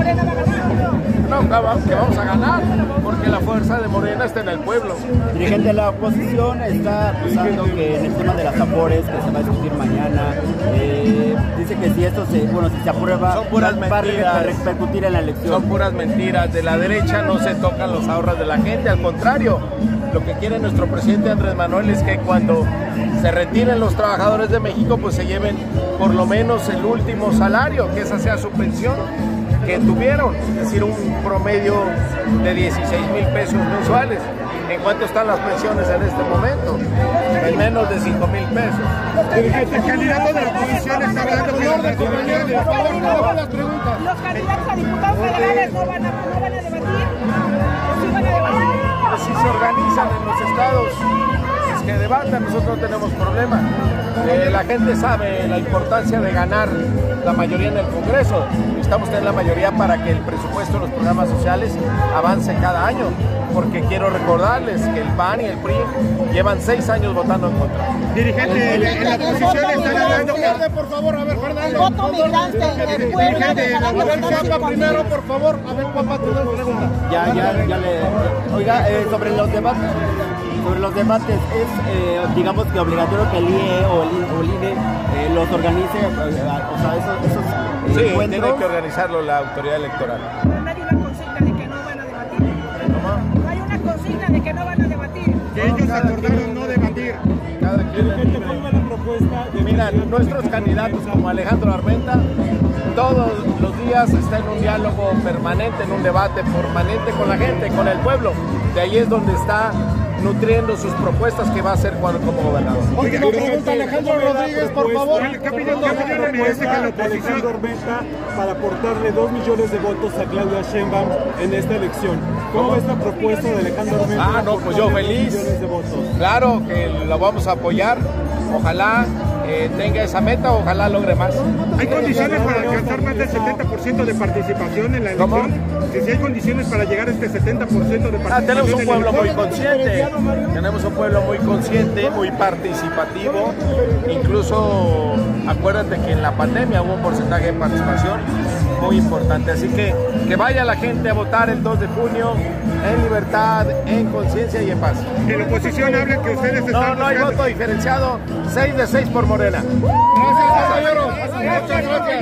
Morena va a ganar. No, que vamos a ganar, porque la fuerza de Morena está en el pueblo. Dirigente de la oposición está acusando que en el tema de las Afores, que se va a discutir mañana, dice que si esto si se aprueba, son puras va a mentiras, repercutir en la elección. Son puras mentiras. De la derecha no se tocan los ahorros de la gente, al contrario. Lo que quiere nuestro presidente Andrés Manuel es que cuando se retiren los trabajadores de México, pues se lleven por lo menos el último salario, que esa sea su pensión que tuvieron, es decir, un promedio de 16,000 pesos mensuales. ¿En cuánto están las pensiones en este momento? En menos de 5,000 pesos. El candidato de la oposición está hablando de Los candidatos a diputados federales no van a debatir. ¿Sí van a debatir? Pues si se organizan en los estados, es que debatan, nosotros no tenemos problema. La gente sabe la importancia de ganar la mayoría en el Congreso. Necesitamos tener la mayoría para que el presupuesto de los programas sociales avance cada año, porque quiero recordarles que el PAN y el PRI llevan 6 años votando en contra. Dirigente, en la oposición están hablando que... por favor, a ver, Fernando. El voto migrante, el pueblo dejará de votar sin Chapa primero, por favor. A ver, papá, te doy pregunta. Ya le... Oiga, sobre los debates, es, digamos que obligatorio que el IE o el INE los organice, o sea, esos Sí, encuentros. tiene que organizarlo la autoridad electoral. No hay una consigna de que no van a debatir. ¿Cómo? No hay una consigna de que no van a debatir. Que ellos acordaron no debatir. Cada quien la propuesta. Mira, nuestros candidatos como Alejandro Armenta, todos los días está en un diálogo permanente, en un debate permanente con la gente, con el pueblo. De ahí es donde está nutriendo sus propuestas que va a hacer como gobernador. Última pregunta, Alejandro Rodríguez, por favor. ¿Qué opinión merece que la oposición para aportarle 2 millones de votos a Claudia Sheinbaum en esta elección? ¿Cómo ves la propuesta de Alejandro Armenta? Ah, no, pues yo feliz. 2 millones de votos. Claro que la vamos a apoyar. Ojalá tenga esa meta, ojalá logre más. ¿Hay condiciones para alcanzar más del 70% de participación en la elección? ¿Cómo? Que si hay condiciones para llegar a este 70% de participación. Tenemos un en la pueblo muy elección. consciente, tenemos un pueblo muy consciente, muy participativo. Incluso acuérdate que en la pandemia hubo un porcentaje de participación muy importante. Así que vaya la gente a votar el 2 de junio en libertad, en conciencia y en paz. En la oposición hablan que ustedes están... No hay voto diferenciado, 6 de 6 por Morena. Gracias, compañeros. Muchas gracias.